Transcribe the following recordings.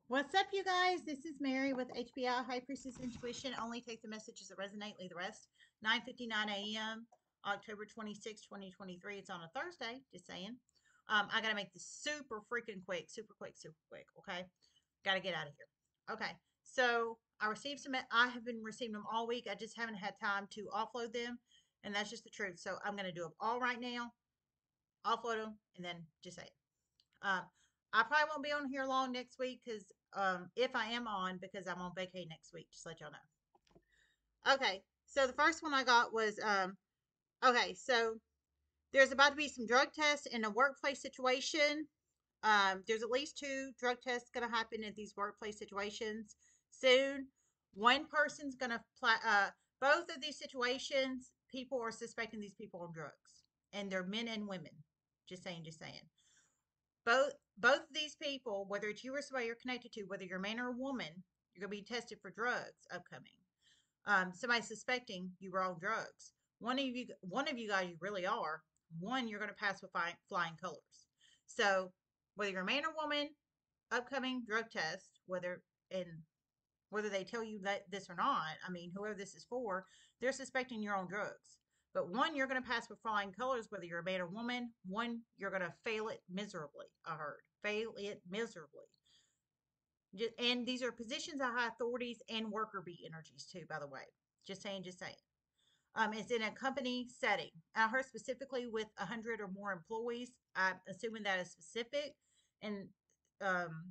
What's up, you guys? This is Mary with HBI High Priestess Intuition. Only take the messages that resonate, leave the rest. 9:59 a.m., October 26, 2023. It's on a Thursday, just saying. I got to make this super freaking quick, super quick, super quick, okay? Got to get out of here. Okay, so I received some, I have been receiving them all week. I just haven't had time to offload them, and that's just the truth. So I'm going to do them all right now, offload them, and then just say it. Um, I probably won't be on here long next week because if I am on, because I'm on vacay next week, just let y'all know. Okay, so the first one I got was okay, so there's about to be some drug tests in a workplace situation. There's at least two drug tests going to happen in these workplace situations soon. One person's going to both of these situations, people are suspecting these people on drugs, and they're men and women. Just saying, just saying. Both of these people, whether it's you or somebody you're connected to, whether you're a man or a woman, you're gonna be tested for drugs upcoming. Somebody suspecting you were on drugs. One of you guys, you really are. One, you're gonna pass with flying colors. So whether you're a man or woman, upcoming drug test, whether they tell you that this or not, I mean, whoever this is for, they're suspecting you're on drugs. But one, you're going to pass with flying colors, whether you're a man or woman. One, you're going to fail it miserably. I heard. Fail it miserably. And these are positions of high authorities and worker bee energies, too, by the way. Just saying, just saying. It's in a company setting. I heard specifically with 100 or more employees. I'm assuming that is and um,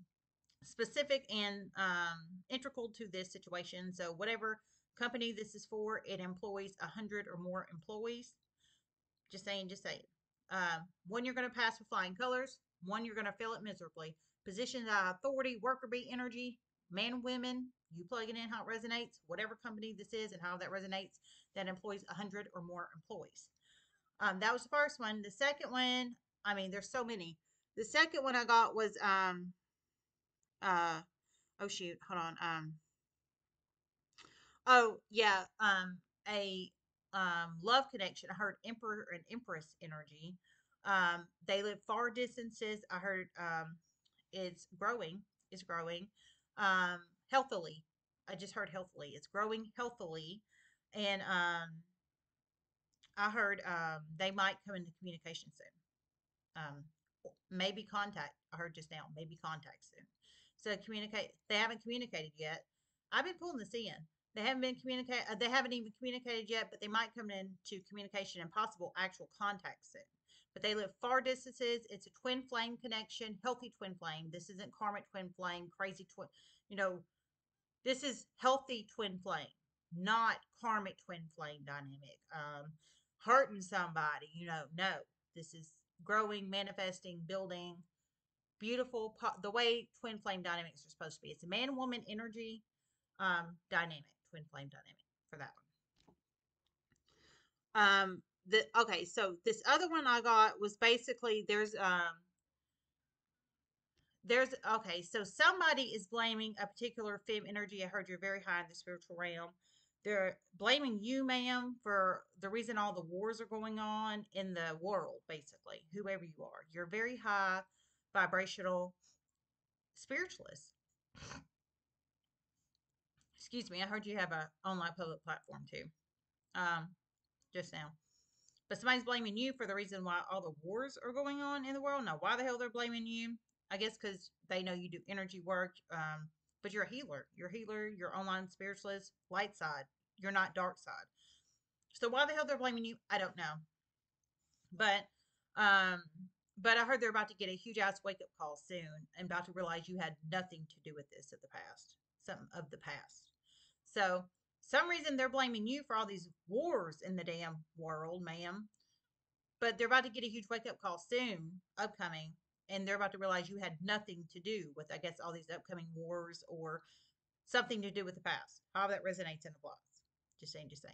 integral to this situation. So whatever company this is for, it employs 100 or more employees. Just saying, just saying. One, you're going to pass with flying colors. One, you're going to fail it miserably. Positions of authority, worker bee energy, man, women, you plug it in how it resonates, whatever company this is and how that resonates, that employs 100 or more employees. That was the first one. The second one, I mean, there's so many. The second one I got was uh oh shoot, hold on. Oh yeah, a love connection. I heard emperor and empress energy. They live far distances. I heard it's growing. It's growing. Healthily. I just heard healthily. It's growing healthily, and I heard they might come into communication soon. Maybe contact. I heard just now. Maybe contact soon. So communicate. They haven't communicated yet. I've been pulling this in. They haven't been communicate. They haven't even communicated yet, but they might come into communication and possible actual contact soon. But they live far distances. It's a twin flame connection, healthy twin flame. This isn't karmic twin flame, crazy twin. You know, this is healthy twin flame, not karmic twin flame dynamic. Hurting somebody. No. This is growing, manifesting, building, beautiful. The way twin flame dynamics are supposed to be. It's a man and woman energy dynamic, twin flame dynamic for that one. Okay, so this other one I got was basically there's okay, so somebody is blaming a particular fem energy. I heard you're very high in the spiritual realm. They're blaming you, ma'am, for the reason all the wars are going on in the world, basically, whoever you are. You're very high vibrational spiritualist. Excuse me, I heard you have a online public platform too. Um, just now. But somebody's blaming you for the reason why all the wars are going on in the world. Now, why the hell they're blaming you? I guess because they know you do energy work. But you're a healer. You're a healer. You're online spiritualist, light side. You're not dark side. So why the hell they're blaming you? I don't know. But um, but I heard they're about to get a huge ass wake up call soon and about to realize you had nothing to do with this of the past. Something of the past. So some reason they're blaming you for all these wars in the damn world, ma'am. But they're about to get a huge wake up call soon, upcoming, and they're about to realize you had nothing to do with, I guess, all these upcoming wars or something to do with the past. How that resonates in the blocks. Just saying, just saying.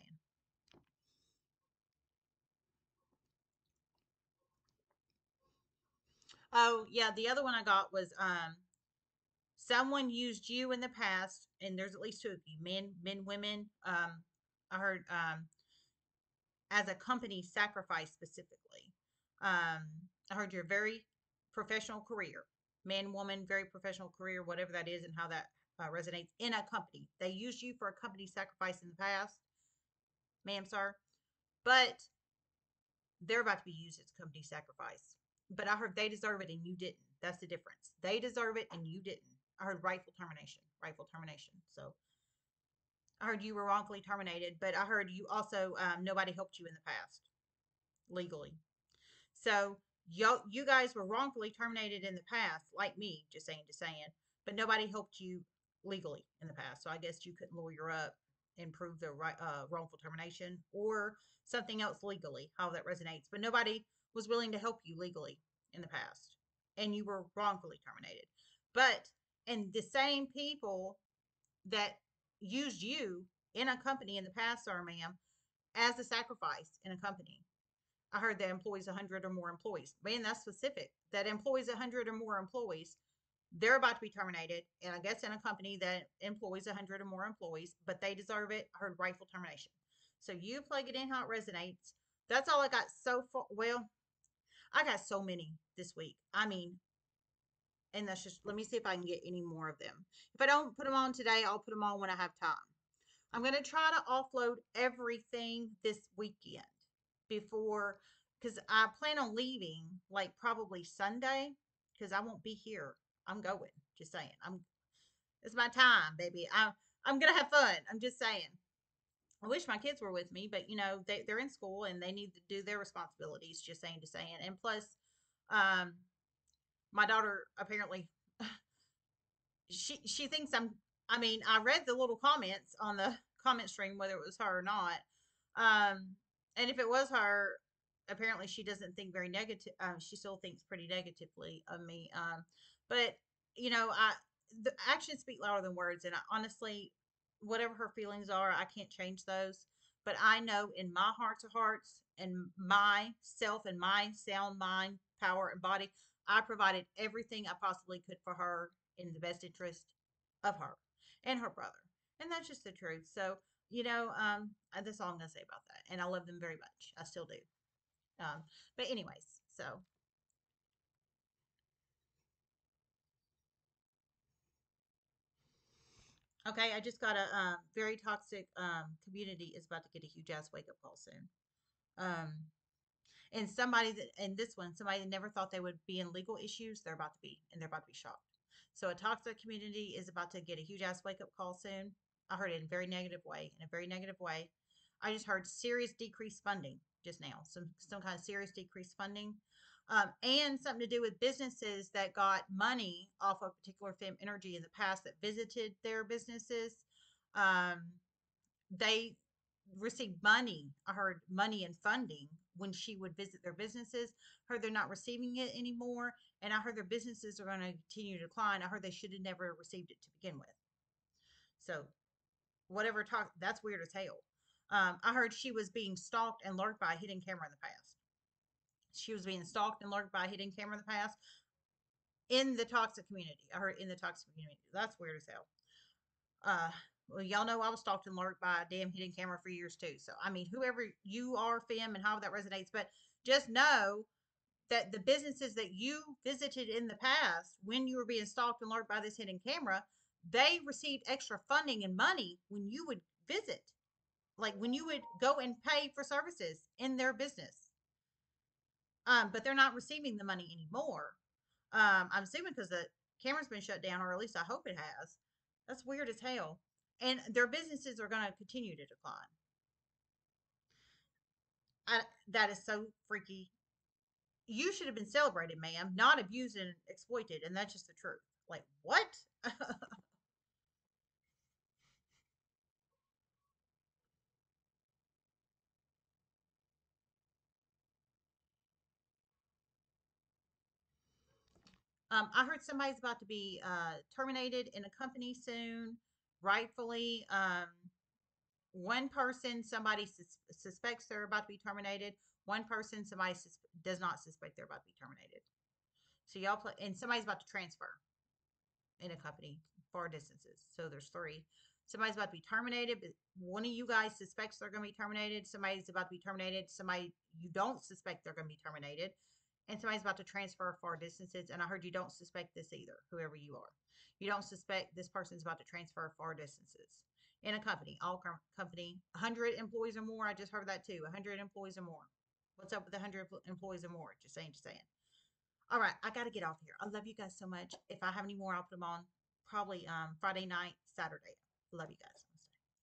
Oh yeah, the other one I got was someone used you in the past, and there's at least two of you, men, women. I heard as a company sacrifice specifically. I heard your very professional career. man, woman, very professional career, whatever that is, and how that resonates in a company. They used you for a company sacrifice in the past, ma'am, sir, but they're about to be used as company sacrifice. But I heard they deserve it and you didn't. That's the difference. They deserve it and you didn't. I heard rightful termination, rightful termination. So I heard you were wrongfully terminated, but I heard you also nobody helped you in the past legally. So you guys were wrongfully terminated in the past, like me, just saying, but nobody helped you legally in the past. So I guess you couldn't lawyer up and prove the right wrongful termination or something else legally, how that resonates. But nobody was willing to help you legally in the past, and you were wrongfully terminated. But and the same people that used you in a company in the past, sir, ma'am, as a sacrifice in a company. I heard that employs 100 or more employees. Man, that's specific. That employs 100 or more employees, they're about to be terminated. And I guess in a company that employs 100 or more employees, but they deserve it. I heard rightful termination. So you plug it in how it resonates. That's all I got so far. Well, I got so many this week. I mean, and that's just, let me see if I can get any more of them. If I don't put them on today, I'll put them on when I have time. I'm going to try to offload everything this weekend before, because I plan on leaving like probably Sunday because I won't be here. I'm going. Just saying. It's my time, baby. I'm gonna have fun. I'm just saying. I wish my kids were with me, but they're in school and they need to do their responsibilities. Just saying. And plus, um, my daughter apparently she thinks I'm. I mean, I read the little comments on the comment stream, whether it was her or not. And if it was her, apparently she doesn't think very negative. She still thinks pretty negatively of me. But I the actions speak louder than words, and honestly, whatever her feelings are, I can't change those. But I know in my heart of hearts and myself and my sound mind, power, and body, I provided everything I possibly could for her in the best interest of her and her brother. And that's just the truth. So, that's all I'm going to say about that. And I love them very much. I still do. But, anyways, so okay, I just got a very toxic community is about to get a huge ass wake up call soon. Um, and somebody that never thought they would be in legal issues, they're about to be, and they're about to be shocked. So a toxic community is about to get a huge ass wake up call soon. I heard it in a very negative way. In a very negative way. I just heard serious decreased funding just now. Some kind of serious decreased funding. And something to do with businesses that got money off of particular Fem Energy in the past that visited their businesses. Um, they received money. I heard money and funding when she would visit their businesses. Heard they're not receiving it anymore, and I heard their businesses are going to continue to decline. I heard they should have never received it to begin with. So whatever talk, that's weird as hell. I heard she was being stalked and lurked by a hidden camera in the past. She was being stalked and lurked by a hidden camera in the past in the toxic community. I heard in the toxic community. That's weird as hell. Well, y'all know I was stalked and lurked by a damn hidden camera for years too. So, I mean, whoever you are, Fem, and how that resonates, but just know that the businesses that you visited in the past, when you were being stalked and lurked by this hidden camera, they received extra funding and money when you would visit, like when you would go and pay for services in their business. But they're not receiving the money anymore. I'm assuming because the camera's been shut down, or at least I hope it has. That's weird as hell. And their businesses are going to continue to decline. That is so freaky. You should have been celebrated, ma'am, not abused and exploited. And that's just the truth. Like, what? I heard somebody's about to be terminated in a company soon, rightfully. One person, somebody suspects they're about to be terminated. One person, somebody does not suspect they're about to be terminated. So y'all play, and somebody's about to transfer in a company far distances. So there's three. Somebody's about to be terminated, but one of you guys suspects they're going to be terminated. Somebody's about to be terminated. Somebody you don't suspect they're going to be terminated. and somebody's about to transfer far distances. And I heard you don't suspect this either, whoever you are. You don't suspect this person's about to transfer far distances in a company, company, 100 employees or more. I just heard that too, 100 employees or more. What's up with 100 employees or more? Just saying, just saying. All right, I got to get off here. I love you guys so much. If I have any more, I'll put them on probably Friday night, Saturday. Love you guys.